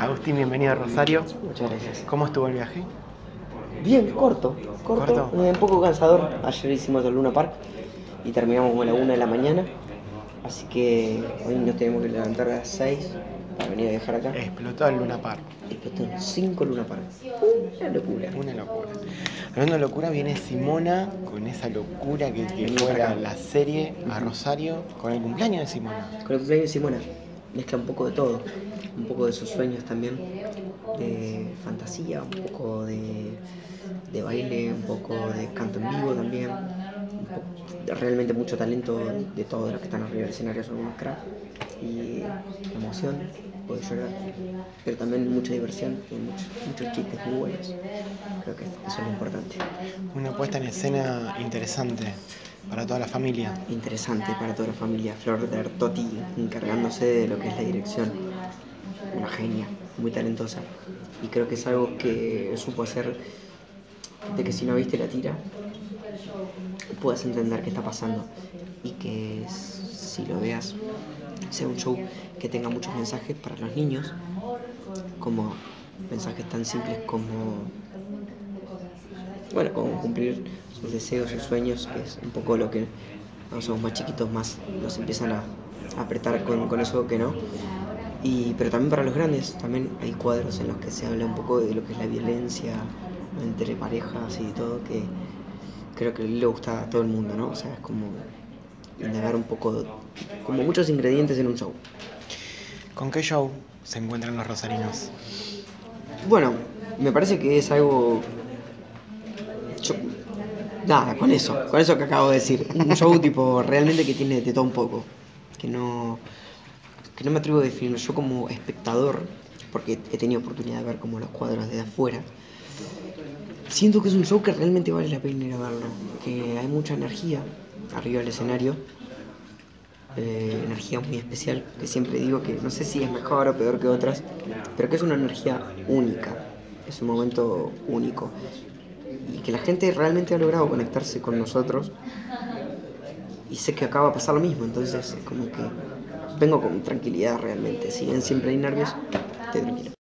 Agustín, bienvenido a Rosario. Muchas gracias. ¿Cómo estuvo el viaje? Bien, corto. ¿Corto? Un poco cansador. Ayer hicimos el Luna Park y terminamos como a la 1 de la mañana. Así que hoy nos tenemos que levantar a las 6 para venir a viajar acá. Explotó el Luna Park. Explotaron 5 Luna Park. Una locura. Una locura. Hablando de locura, viene Simona con esa locura que Venimos fue para acá. la serie a Rosario con el cumpleaños de Simona. Con el cumpleaños de Simona mezcla un poco de todo. Un poco de sus sueños también. De fantasía, un poco de baile, un poco de canto en vivo también. Realmente mucho talento de todos los que están arriba del escenario, son unos cracks. Y emoción, puede llorar, pero también mucha diversión y muchos chistes muy buenos. Creo que eso es lo importante. Una puesta en escena interesante para toda la familia. Interesante para toda la familia. Flor de Artotti encargándose de lo que es la dirección. Una genia, muy talentosa. Y creo que es algo que supo hacer de que si no viste la tira, puedas entender qué está pasando. Y que si lo veas, sea un show que tenga muchos mensajes para los niños, como mensajes tan simples como, bueno, como cumplir sus deseos y sueños, que es un poco lo que cuando somos más chiquitos más nos empiezan a apretar con eso que no. Pero también para los grandes, también hay cuadros en los que se habla un poco de lo que es la violencia entre parejas y todo, que creo que le gusta a todo el mundo, ¿no? O sea, es como indagar un poco, como muchos ingredientes en un show. ¿Con qué show se encuentran los rosarinos? Bueno, me parece que es algo... Nada, con eso que acabo de decir. Un show tipo realmente que tiene de todo un poco. Que no me atrevo a definirlo. Yo como espectador, porque he tenido oportunidad de ver como los cuadros desde afuera, siento que es un show que realmente vale la pena ir a verlo. Que hay mucha energía arriba del escenario. Energía muy especial, que siempre digo que no sé si es mejor o peor que otras, pero que es una energía única, es un momento único y que la gente realmente ha logrado conectarse con nosotros y sé que acá va a pasar lo mismo, entonces es como que vengo con tranquilidad realmente, si bien siempre hay nervios, estoy tranquilo.